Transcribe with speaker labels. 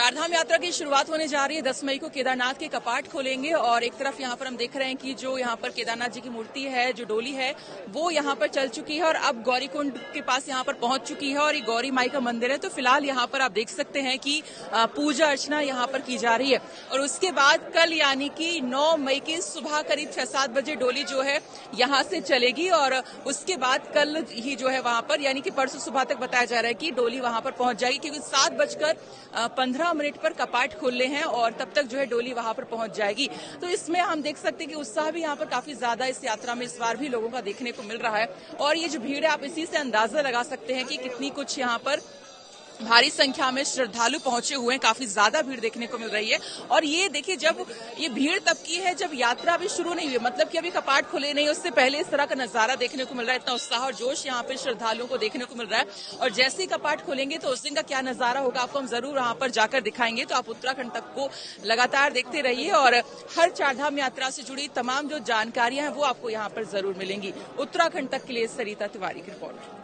Speaker 1: चारधाम यात्रा की शुरुआत होने जा रही है। 10 मई को केदारनाथ के कपाट खोलेंगे और एक तरफ यहाँ पर हम देख रहे हैं कि जो यहाँ पर केदारनाथ जी की मूर्ति है, जो डोली है, वो यहाँ पर चल चुकी है और अब गौरीकुंड के पास यहाँ पर पहुंच चुकी है और ये गौरी माई का मंदिर है। तो फिलहाल यहाँ पर आप देख सकते हैं कि पूजा अर्चना यहाँ पर की जा रही है और उसके बाद कल यानी कि 9 मई की सुबह करीब 6-7 बजे डोली जो है यहाँ से चलेगी और उसके बाद कल ही जो है वहां पर यानी कि परसों सुबह तक बताया जा रहा है कि डोली वहां पर पहुंच जाएगी, क्योंकि 7:15 पर कपाट खुलने हैं और तब तक जो है डोली वहां पर पहुंच जाएगी। तो इसमें हम देख सकते हैं कि उत्साह भी यहाँ पर काफी ज्यादा इस यात्रा में इस बार भी लोगों का देखने को मिल रहा है और ये जो भीड़ है आप इसी से अंदाजा लगा सकते हैं कि कितनी कुछ यहाँ पर भारी संख्या में श्रद्धालु पहुंचे हुए हैं। काफी ज्यादा भीड़ देखने को मिल रही है और ये देखिए, जब ये भीड़ तब की है जब यात्रा अभी शुरू नहीं हुई, मतलब कि अभी कपाट खुले नहीं, उससे पहले इस तरह का नजारा देखने को मिल रहा है। इतना उत्साह और जोश यहाँ पे श्रद्धालुओं को देखने को मिल रहा है और जैसे ही कपाट खोलेंगे तो उस दिन का क्या नजारा होगा आपको हम जरूर वहां पर जाकर दिखाएंगे। तो आप उत्तराखंड तक को लगातार देखते रहिए और हर चारधाम यात्रा से जुड़ी तमाम जो जानकारियां हैं वो आपको यहाँ पर जरूर मिलेंगी। उत्तराखंड तक के लिए सरिता तिवारी की रिपोर्ट।